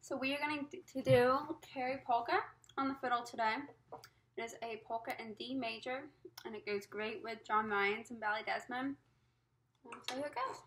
So we are going to do Kerry Polka on the fiddle today. It is a polka in D major, and it goes great with John Ryan's and Ballet Desmond. So here it goes.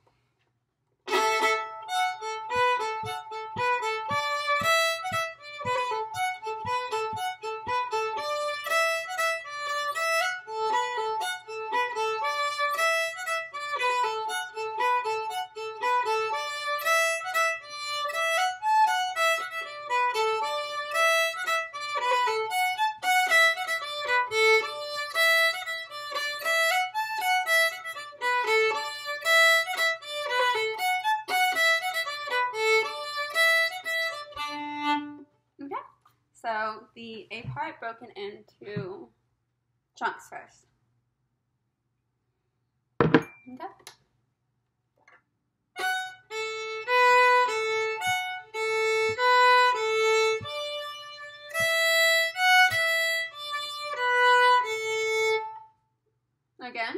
So the A part broken into chunks first. Okay. Again.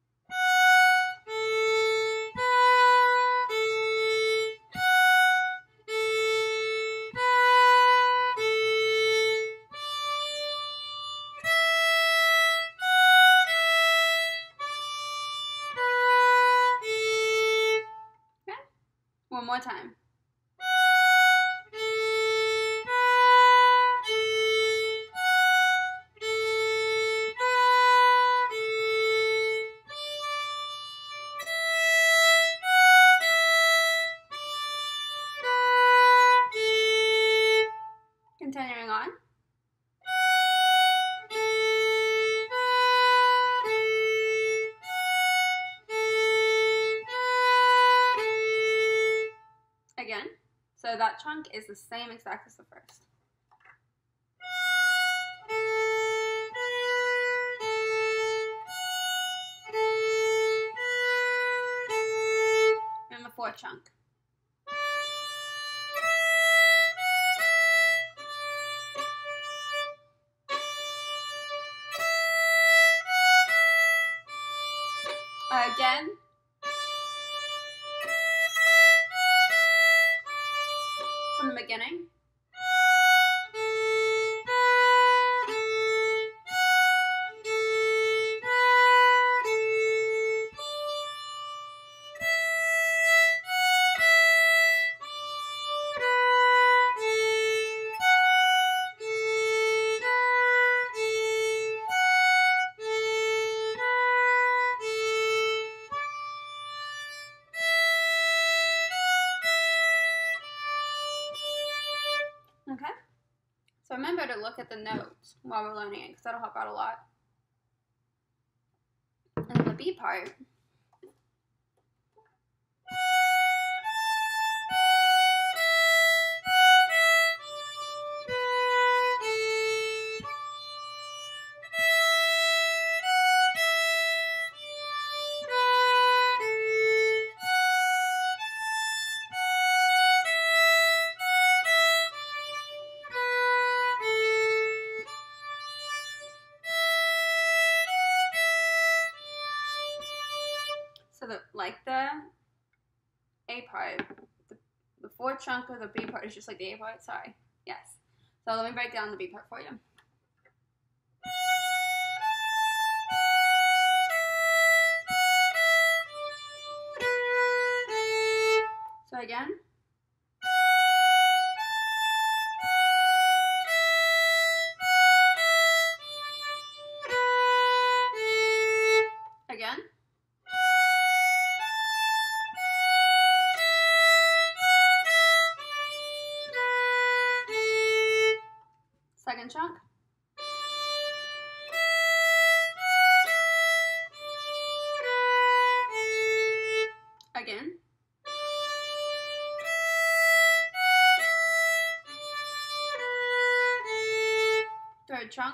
One more time. Continuing on. Again. So that chunk is the same exact as the first. And the fourth chunk. Again. From the beginning. Okay, so remember to look at the notes while we're learning it, because that'll help out a lot. And the B part. So like the A part, the fourth chunk of the B part is just like the A part, sorry. Yes. So let me break down the B part for you. So again. Again. Second chunk. Again. Third chunk.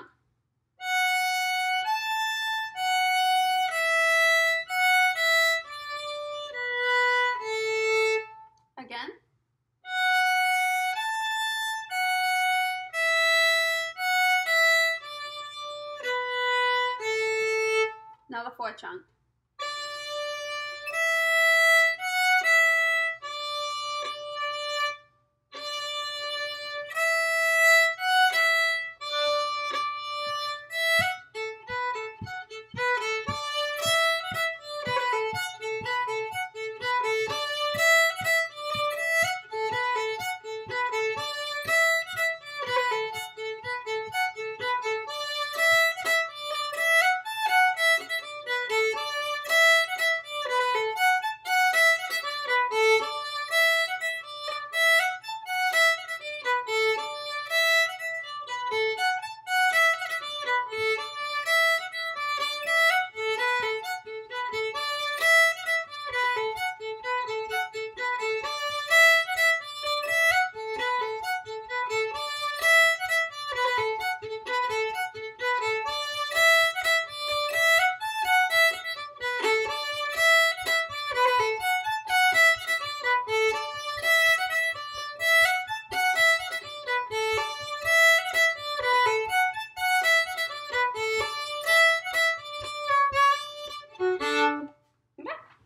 Again. Now the fourth chunk.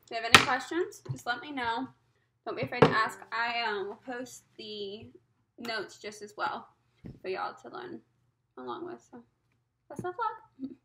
If you have any questions, just let me know. Don't be afraid to ask. I will post the notes just as well for y'all to learn along with. So, best of luck.